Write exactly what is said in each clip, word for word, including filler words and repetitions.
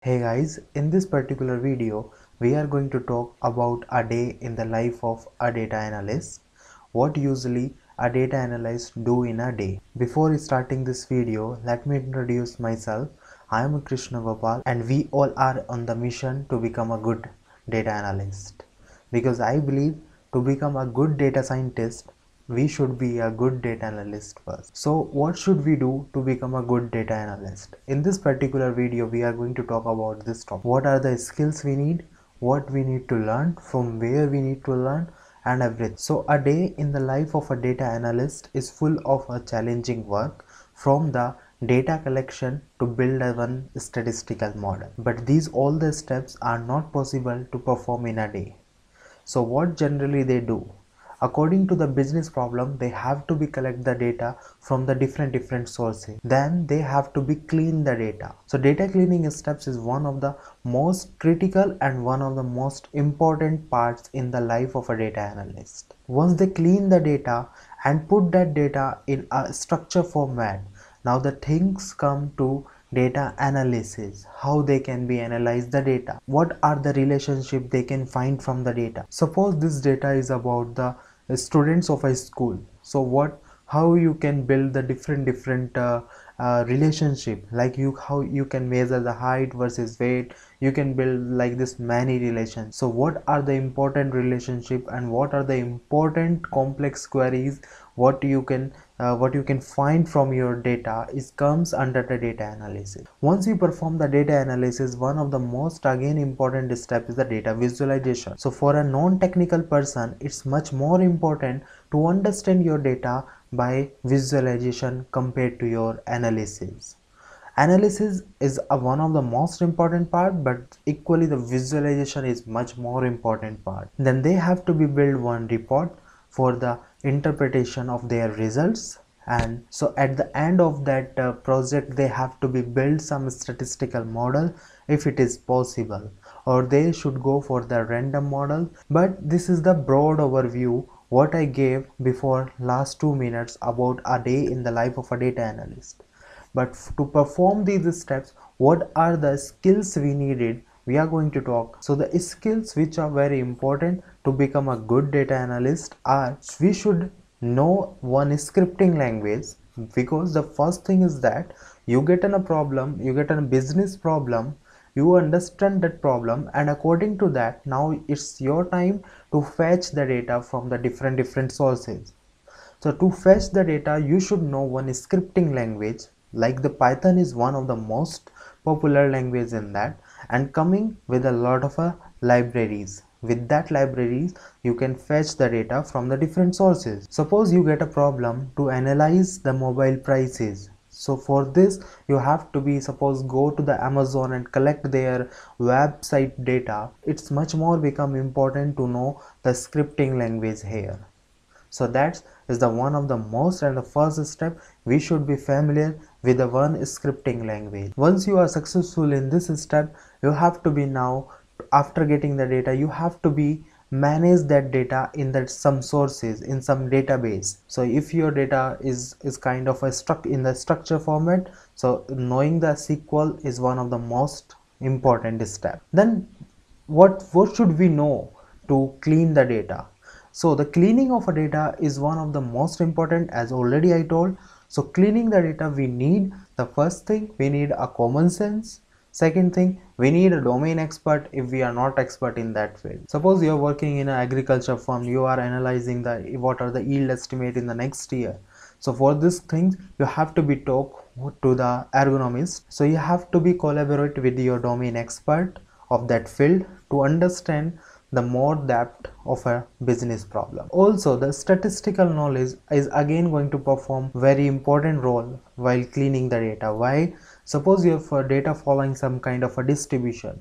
Hey guys, in this particular video, we are going to talk about a day in the life of a data analyst. What usually a data analyst do in a day. Before starting this video, let me introduce myself. I am Krishna Gopal and we all are on the mission to become a good data analyst. Because I believe to become a good data scientist, we should be a good data analyst first. So what should we do to become a good data analyst? In this particular video, we are going to talk about this topic. What are the skills we need, what we need to learn, from where we need to learn, and everything. So a day in the life of a data analyst is full of a challenging work, from the data collection to build a one statistical model. But these all the steps are not possible to perform in a day. So what generally they do? According to the business problem, they have to be collect the data from the different different sources. Then they have to be clean the data. So data cleaning steps is one of the most critical and one of the most important parts in the life of a data analyst. Once they clean the data and put that data in a structure format, now the things come to data analysis, how they can be analyze the data, what are the relationship they can find from the data. Suppose this data is about the students of a school, so what how you can build the different different uh, uh, relationship, like you how you can measure the height versus weight, you can build like this many relations. So what are the important relationship and what are the important complex queries, what you can uh, what you can find from your data is comes under the data analysis. Once you perform the data analysis, one of the most again important step is the data visualization. So for a non-technical person, it's much more important to understand your data by visualization compared to your analysis. Analysis is a, one of the most important part, but equally the visualization is much more important part. Then they have to be build one report for the interpretation of their results, and so at the end of that uh, project they have to be build some statistical model if it is possible, or they should go for the random model. But this is the broad overview what I gave before last two minutes about a day in the life of a data analyst. But to perform these steps, what are the skills we needed, we are going to talk. So the skills which are very important to become a good data analyst are, we should know one scripting language, because the first thing is that you get in a problem, you get in a business problem, you understand that problem, and according to that now it's your time to fetch the data from the different different sources. So to fetch the data, you should know one scripting language, like the Python is one of the most popular language in that, and coming with a lot of uh, libraries. With that libraries, you can fetch the data from the different sources. Suppose you get a problem to analyze the mobile prices. So for this, you have to be, suppose go to the Amazon and collect their website data. It's much more become important to know the scripting language here. So that is the one of the most and the first step, we should be familiar with the one scripting language. Once you are successful in this step, you have to be now, after getting the data, you have to be manage that data in that some sources, in some database. So if your data is is kind of a struct in the structure format, so knowing the S Q L is one of the most important step. Then what what should we know to clean the data? So the cleaning of a data is one of the most important, as already I told. So cleaning the data, we need, the first thing, we need a common sense. Second thing, we need a domain expert if we are not expert in that field. Suppose you are working in an agriculture firm, you are analyzing the what are the yield estimate in the next year. So for this thing, you have to be talk to the ergonomist. So you have to be collaborate with your domain expert of that field to understand the more depth of a business problem. Also, the statistical knowledge is again going to perform very important role while cleaning the data. Why? Suppose you have data following some kind of a distribution.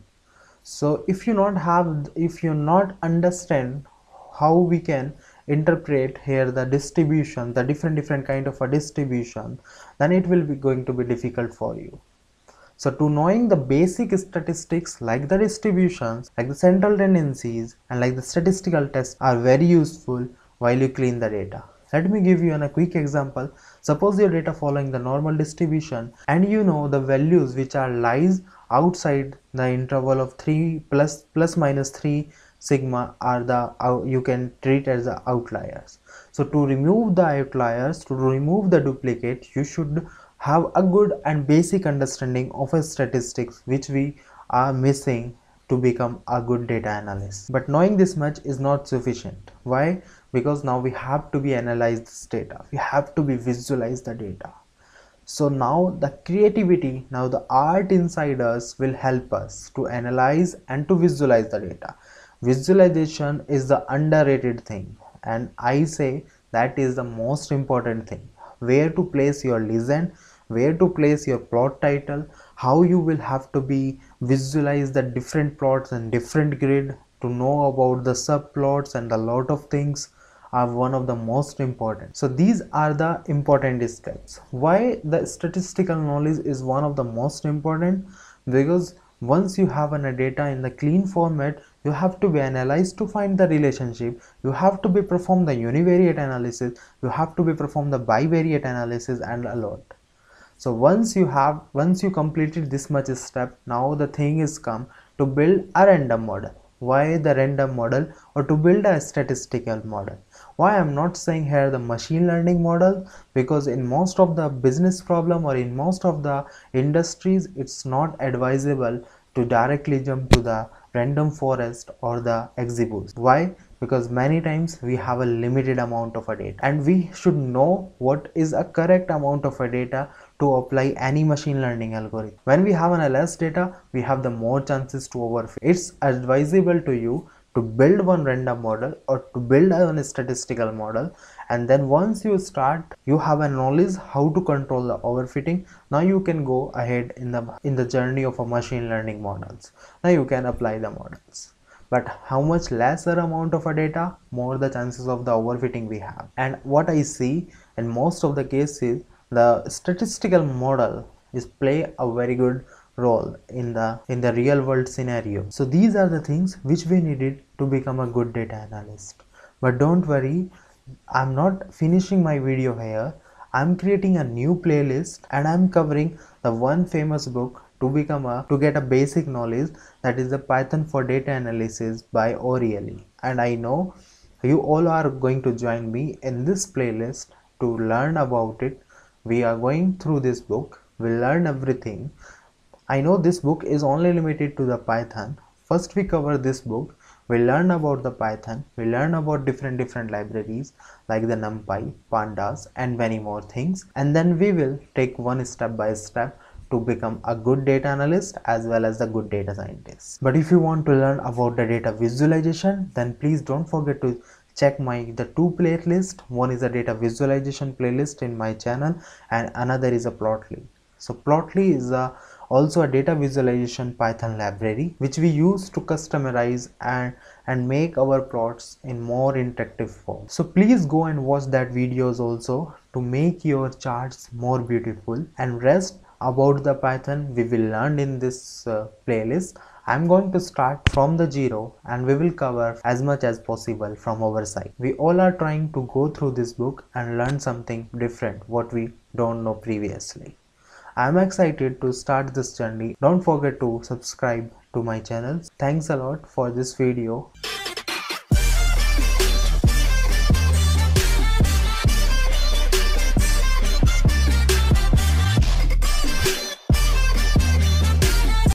So if you not have, if you not understand how we can interpret here the distribution, the different different kind of a distribution, then it will be going to be difficult for you. So to knowing the basic statistics like the distributions, like the central tendencies, and like the statistical tests are very useful while you clean the data. Let me give you an, a quick example. Suppose your data following the normal distribution and you know the values which are lies outside the interval of three plus plus minus three sigma are the uh, you can treat as the outliers. So to remove the outliers, to remove the duplicate, you should have a good and basic understanding of a statistics which we are missing to become a good data analyst. But knowing this much is not sufficient. Why? Because now we have to be analyze this data, we have to be visualize the data. So now the creativity, now the art inside us will help us to analyze and to visualize the data. Visualization is the underrated thing, and I say that is the most important thing. Where to place your legend, where to place your plot title, how you will have to be visualize the different plots and different grid, to know about the subplots and a lot of things are one of the most important. So these are the important steps. Why the statistical knowledge is one of the most important? Because once you have a data in the clean format, you have to be analyzed to find the relationship, you have to be perform the univariate analysis, you have to be perform the bivariate analysis, and a lot. So once you have once you completed this much step, now the thing is come to build a random model. Why the random model, or to build a statistical model? Why I'm not saying here the machine learning model? Because in most of the business problem or in most of the industries, it's not advisable to directly jump to the random forest or the XGBoost. Why? Because many times we have a limited amount of a data, and we should know what is a correct amount of a data to apply any machine learning algorithm. When we have an less data, we have the more chances to overfit. It's advisable to you to build one random model or to build a statistical model, and then once you start, you have a knowledge how to control the overfitting. Now you can go ahead in the in the journey of a machine learning models. Now you can apply the models. But how much lesser amount of a data, more the chances of the overfitting we have. And what I see in most of the cases, the statistical model is play a very good role in the in the real world scenario. So these are the things which we needed to become a good data analyst. But don't worry, I'm not finishing my video here. I'm creating a new playlist and I'm covering the one famous book to become a to get a basic knowledge, that is the Python for Data Analysis by O'Reilly. And I know you all are going to join me in this playlist to learn about it. We are going through this book, we'll learn everything. I know this book is only limited to the Python. First we cover this book, we learn about the Python, we learn about different different libraries like the NumPy, Pandas, and many more things, and then we will take one step by step to become a good data analyst as well as the good data scientist. But if you want to learn about the data visualization, then please don't forget to check my the two playlists. One is a data visualization playlist in my channel and another is a Plotly. So Plotly is a also a data visualization Python library which we use to customize and and make our plots in more interactive form. So please go and watch that videos also to make your charts more beautiful. And rest about the Python we will learn in this uh, playlist. I'm going to start from the zero and we will cover as much as possible from our side. We all are trying to go through this book and learn something different what we don't know previously. I'm excited to start this journey. Don't forget to subscribe to my channel. Thanks a lot for this video.